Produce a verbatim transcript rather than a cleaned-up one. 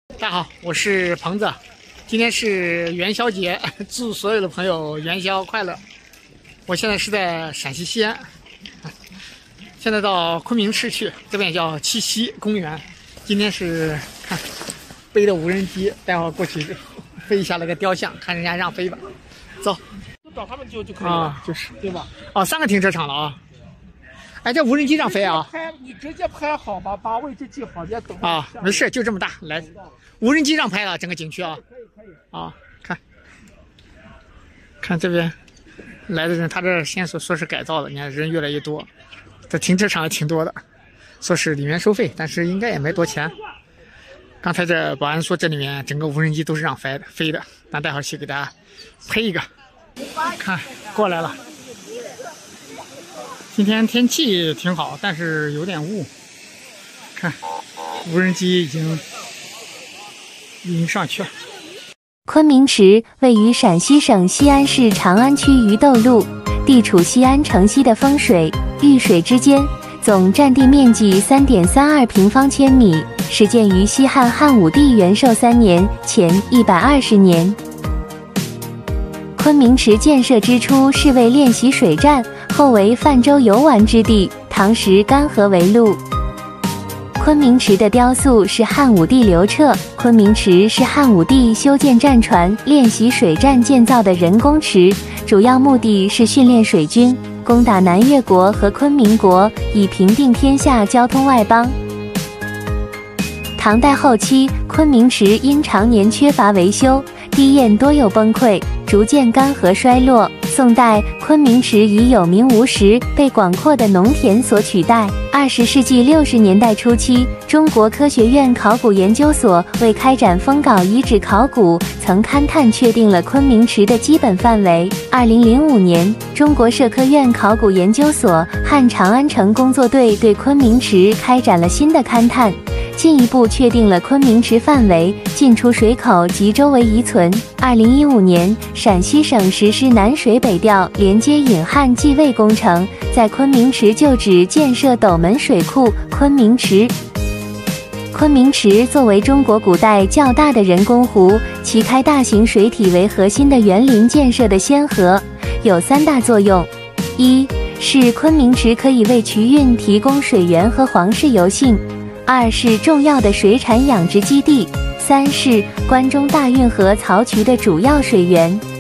大家好，我是鹏子，今天是元宵节，祝所有的朋友元宵快乐。我现在是在陕西西安，现在到昆明市去，这边叫七夕公园。今天是看背的无人机，待会儿过去飞一下那个雕像，看人家让飞吧。走， 找他们就就可以了， 啊，就是对吧？ 哦，三个停车场了啊。哎，这无人机让飞啊？ 拍你直接拍好吧，把位置记好，别等啊，没事，就这么大，来，无人机让拍了整个景区啊。 可以可以啊，看，看这边来的人，他这线索说是改造的，你看人越来越多，这停车场也挺多的，说是里面收费，但是应该也没多钱。刚才这保安说这里面整个无人机都是让飞的，飞的，咱待会儿去给大家拍一个。看，过来了。今天天气挺好，但是有点雾。看，无人机已经已经上去了。 昆明池位于陕西省西安市长安区鱼豆路，地处西安城西的风水、遇水之间，总占地面积 三点三二平方千米，始建于西汉汉武帝元寿三年前一百二十年。昆明池建设之初是为练习水战，后为泛舟游玩之地，唐时干涸为路。昆明池的雕塑是汉武帝刘彻，昆明池是汉武帝修建战船、练习水战建造的人工池，主要目的是训练水军，攻打南越国和昆明国，以平定天下交通外邦。唐代后期，昆明池因常年缺乏维修，堤堰多有崩溃，逐渐干涸衰落。宋代，昆明池以有名无实，被广阔的农田所取代。二十世纪六十年代初期，中国科学院考古研究所为开展封镐遗址考古，曾勘探确定了昆明池的基本范围。二零零五年，中国社科院考古研究所汉长安城工作队对昆明池开展了新的勘探，进一步确定了昆明池范围、进出水口及周围遗存。二零一五年，陕西省实施南水北调，连接引汉济渭工程，在昆明池旧址建设斗门水库。昆明池昆明池作为中国古代较大的人工湖，其开大型水体为核心的园林建设的先河，有三大作用：一是昆明池可以为渠运提供水源和皇室游幸；二是重要的水产养殖基地；三是关中大运河槽渠的主要水源。